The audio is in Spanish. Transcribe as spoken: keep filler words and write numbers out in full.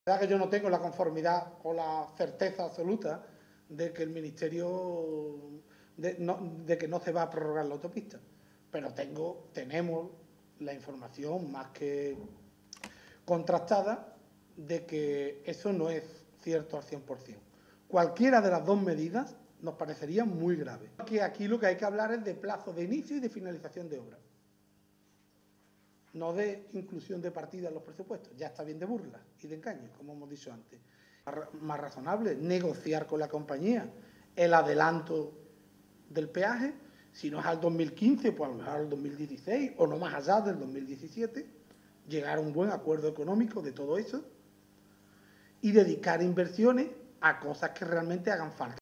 La verdad que yo no tengo la conformidad o la certeza absoluta de que el Ministerio, de, no, de que no se va a prorrogar la autopista, pero tengo, tenemos la información más que contrastada de que eso no es cierto al cien por cien. Cualquiera de las dos medidas nos parecería muy grave. Que aquí lo que hay que hablar es de plazo de inicio y de finalización de obra, no de inclusión de partidas en los presupuestos. Ya está bien de burlas y de engaños, como hemos dicho antes. Más razonable negociar con la compañía el adelanto del peaje, si no es al dos mil quince, pues a lo mejor al dos mil dieciséis o no más allá del dos mil diecisiete, llegar a un buen acuerdo económico de todo eso y dedicar inversiones a cosas que realmente hagan falta.